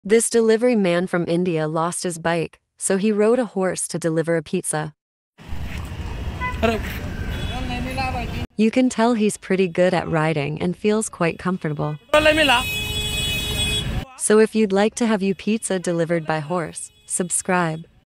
This delivery man from India lost his bike, so he rode a horse to deliver a pizza. You can tell he's pretty good at riding and feels quite comfortable. So if you'd like to have your pizza delivered by horse, subscribe.